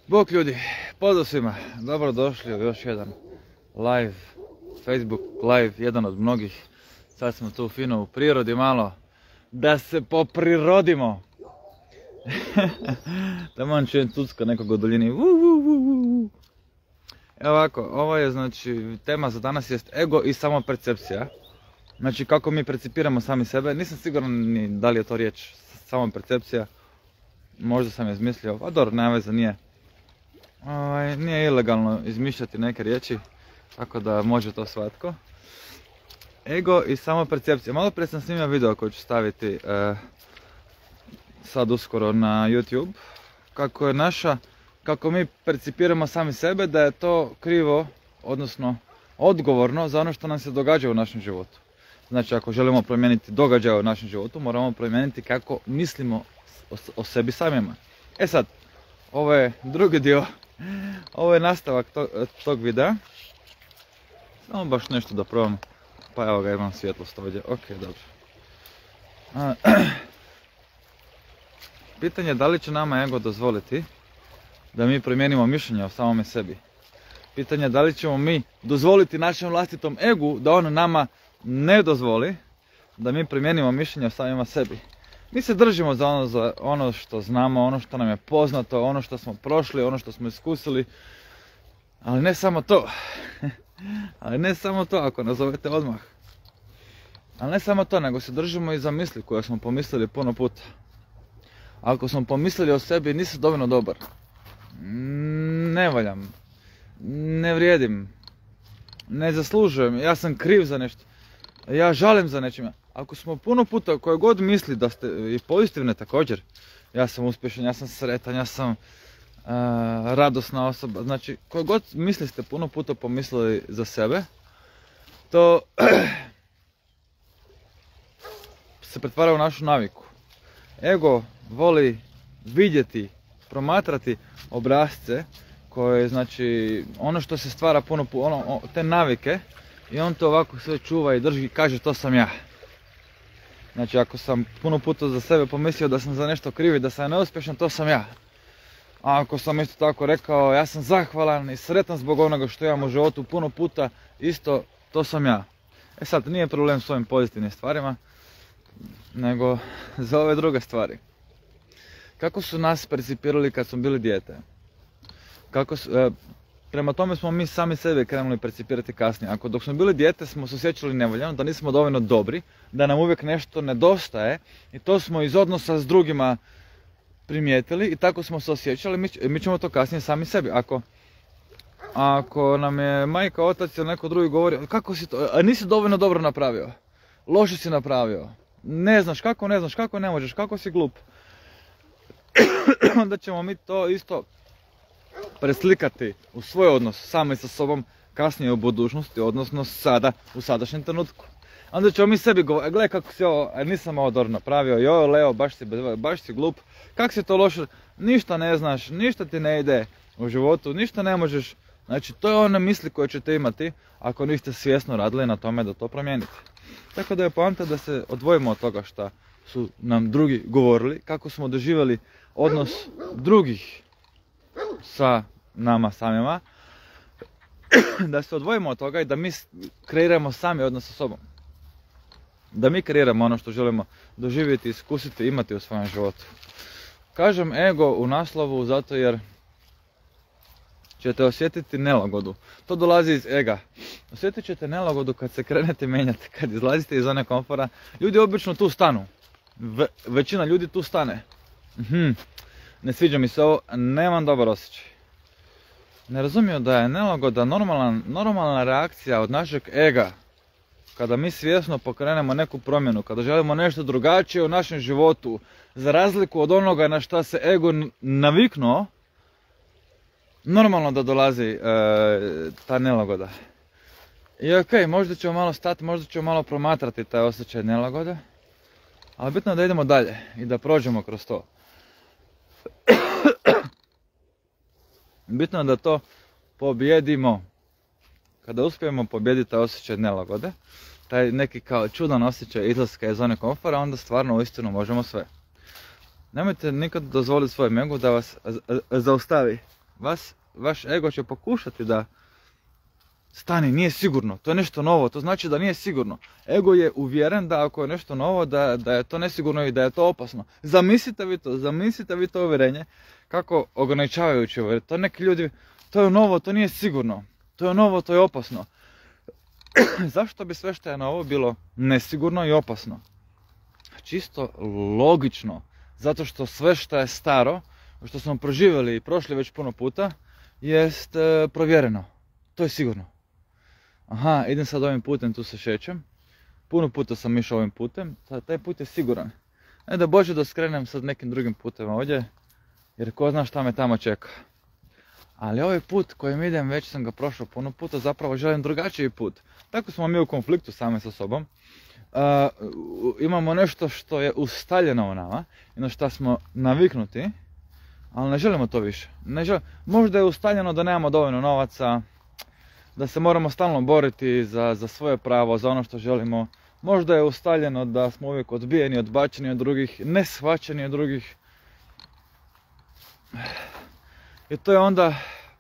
Bok ljudi, pozdrav svima, dobrodošli u još jedan live, Facebook live, jedan od mnogih. Sad smo tu fino u prirodi malo, da se poprirodimo. Tamo čujem tucka nekog u daljini. Evo ovako, ovo je znači, tema za danas jest ego i samopercepcija. Znači kako mi percipiramo sami sebe, nisam siguran ni da li je to riječ samopercepcija. Možda sam je izmislio, a dobro, nema veze, nije. Nije ilegalno izmišljati neke riječi, tako da može to svatko. Ego i samopercepcija. Malo prije sam snimio video koji ću staviti sad uskoro na YouTube. Kako mi percipiramo sami sebe, da je to krivo, odnosno odgovorno za ono što nam se događa u našem životu. Znači ako želimo promijeniti događaje u našem životu, moramo promijeniti kako mislimo o sebi samima. E sad, ovo je drugi dio. Ovo je nastavak tog videa. Samo baš nešto da probam. Pa evo ga, imam svjetlost ovdje. Ok, dobro. Pitanje je da li će nama ego dozvoliti da mi promijenimo mišljenje o samome sebi. Pitanje je da li ćemo mi dozvoliti našem vlastitom egu da on nama ne dozvoli da mi promijenimo mišljenje o samima sebi. Mi se držimo za ono što znamo, ono što nam je poznato, ono što smo prošli, ono što smo iskusili. Ali ne samo to. Ali ne samo to, ako nazovete odmah. Ali ne samo to, nego se držimo i za misli koje smo pomislili puno puta. Ako smo pomislili o sebi, nisam dovoljno dobar. Ne valjam. Ne vrijedim. Ne zaslužujem. Ja sam kriv za nešto. Ja žalim za nečim. Ako smo puno puta koje god misli da ste i pozitivne također, ja sam uspješan, ja sam sretan, ja sam radosna osoba, znači koje god misli ste puno puta pomislili za sebe, to se pretvara u našu naviku. Ego voli vidjeti, promatrati obrasce koje, znači, ono što se stvara puno puta, te navike, i on to ovako sve čuva i drži i kaže to sam ja. Znači ako sam puno puta za sebe pomislio da sam za nešto kriv i da sam neuspješan, to sam ja. A ako sam isto tako rekao ja sam zahvalan i sretan zbog onoga što imam u životu puno puta, isto to sam ja. E sad, nije problem s ovim pozitivnim stvarima, nego za ove druge stvari. Kako su nas percipirali kad smo bili dijete? Prema tome smo mi sami sebe krenuli percipirati kasnije. Ako dok smo bili dijete smo se osjećali nevoljeno, da nismo dovoljno dobri, da nam uvijek nešto nedostaje i to smo iz odnosa s drugima primijetili i tako smo se osjećali, mi ćemo to kasnije sami sebi. Ako nam je majka, otac ili neko drugi govori kako si to, a nisi dovoljno dobro napravio, loše si napravio, ne znaš kako ne možeš, kako si glup, onda ćemo mi to isto preslikati u svoj odnos sami sa sobom kasnije u budućnosti, odnosno sada, u sadašnjem trenutku. Onda ćemo mi sebi govoriti, gledaj kako si ovo, nisam ovo dobro napravio, joj Leo, baš si glup, kako si to loše, ništa ne znaš, ništa ti ne ide u životu, ništa ne možeš. Znači to je one misli koje ćete imati ako niste svjesno radili na tome da to promijenite. Tako da je poanta da se odvojimo od toga što su nam drugi govorili, kako smo doživjeli odnos drugih sa nama samima, da se odvojimo od toga i da mi kreiramo sami odnos sa sobom. Da mi kreiramo ono što želimo doživjeti, iskusiti, imati u svojem životu. Kažem ego u naslovu zato jer ćete osjetiti nelagodu. To dolazi iz ega. Osjetit ćete nelagodu kad se krenete mijenjati, kad izlazite iz zone komfora. Ljudi obično tu stanu. Većina ljudi tu stane. Ne sviđa mi se ovo, nemam dobar osjećaj. Ne razumiju da je nelagoda normalna reakcija od našeg ega. Kada mi svjesno pokrenemo neku promjenu, kada želimo nešto drugačije u našem životu, za razliku od onoga na što se ego naviknuo, normalno da dolazi ta nelagoda. I okej, možda ćemo malo stati, možda ćemo malo promatrati taj osjećaj nelagode, ali bitno je da idemo dalje i da prođemo kroz to. Bitno je da to pobjedimo. Kada uspijemo pobijediti taj osjećaj nelagode, taj neki kao čudan osjećaj izlaska iz zone komfora, onda stvarno uistinu možemo sve. Nemojte nikad dozvoliti svojem egu da vas zaustavi. Vaš ego će pokušati da stani, nije sigurno, to je nešto novo, to znači da nije sigurno. Ego je uvjeren da ako je nešto novo, da je to nesigurno i da je to opasno. Zamislite vi to uvjerenje, kako ograničavajuće uvjerenje. To neki ljudi, to je novo, to nije sigurno, to je novo, to je opasno. Zašto bi sve što je novo bilo nesigurno i opasno? Čisto logično, zato što sve što je staro, što smo proživjeli i prošli već puno puta, jest provjereno. To je sigurno. Aha, idem sad ovim putem, tu se šećem. Puno puta sam išao ovim putem, taj put je siguran. Da Bože da skrenem sad nekim drugim putem ovdje, jer ko zna šta me tamo čeka. Ali ovaj put kojim idem, već sam ga prošao puno puta, zapravo želim drugačiji put. Tako smo mi u konfliktu sami sa sobom. Imamo nešto što je ustaljeno u nama i na što smo naviknuti, ali ne želimo to više. Možda je ustaljeno da nemamo dovoljno novaca, da se moramo stalno boriti za svoje pravo, za ono što želimo. Možda je ustaljeno da smo uvijek odbijeni, odbačeni od drugih, neshvaćeni od drugih. I to je onda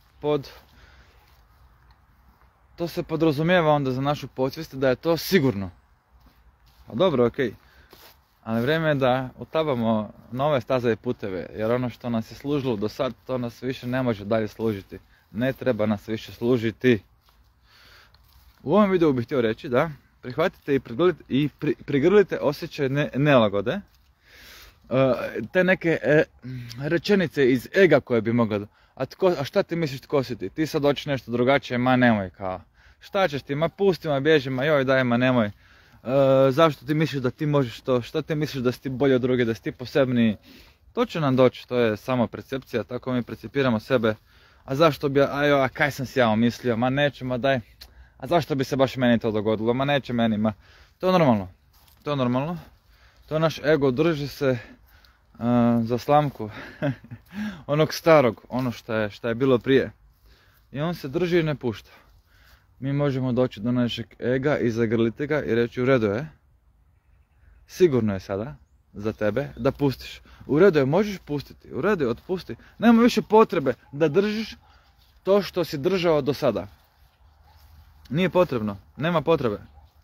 to se podrazumijeva onda za našu podsvijest da je to sigurno. A dobro, okej. Ali vrijeme je da otabamo nove staze i puteve, jer ono što nas je služilo do sad, to nas više ne može dalje služiti. Ne treba nas više služiti. U ovom videu bih htio reći da prihvatite i prigrlite osjećaj nelagode. Te neke rečenice iz ega koje bi mogla... A šta ti misliš tko si ti? Ti sad hoćeš nešto drugačije, ma nemoj kao. Šta ćeš ti, ma pusti, ma bježi, ma joj daj, ma nemoj. Zašto ti misliš da ti možeš to? Šta ti misliš da si ti bolji od druge, da si ti posebniji? To će nam doći, to je samo percepcija, tako mi percipiramo sebe. A zašto bi, a kaj sam si ja mislio, ma neću, ma daj. A zašto bi se baš meni to dogodilo, ma neće meni, ma. To je normalno. To je naš ego, drži se za slamku onog starog, ono što je bilo prije. I on se drži i ne pušta. Mi možemo doći do našeg ega i zagrliti ga i reći u redu je. Sigurno je sada za tebe da pustiš. U redu je, možeš pustiti. U redu je, otpusti. Nema više potrebe da držiš to što si držao do sada. Nije potrebno, nema potrebe.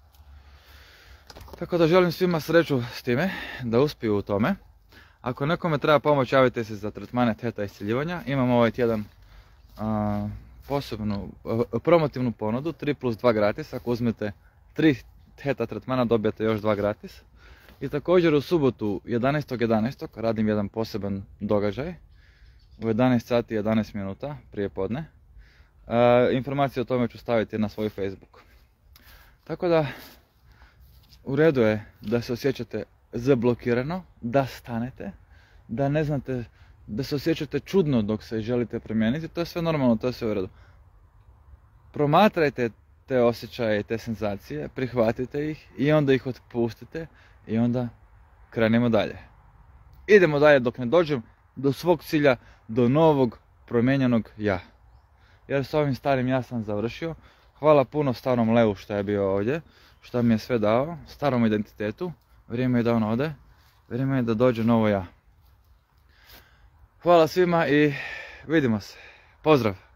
Tako da želim svima sreću s time, da uspiju u tome. Ako nekome treba pomoć, javite se za tretmane Theta iscjeljivanja. Imam ovaj tjedan posebnu promotivnu ponudu, 3+2 gratis. Ako uzmete 3 Theta tretmana dobijete još 2 gratis. I također u subotu 11.11. radim jedan poseban događaj u 11 sati i 11 minuta prije podne. Informacije o tome ću staviti na svoj Facebook. Tako da u redu je da se osjećate zablokirano, da stanete, da ne znate, da se osjećate čudno dok se želite promijeniti, to je sve normalno, to je sve u redu. Promatrajte te osjećaje i te senzacije, prihvatite ih i onda ih otpustite i onda krenemo dalje. Idemo dalje dok ne dođem do svog cilja, do novog promijenjenog ja. Jer s ovim starim ja sam završio. Hvala puno starom Levu što je bio ovdje, što mi je sve dao, starom identitetu. Vrijeme je da on ode, vrijeme je da dođe novo ja. Hvala svima i vidimo se. Pozdrav!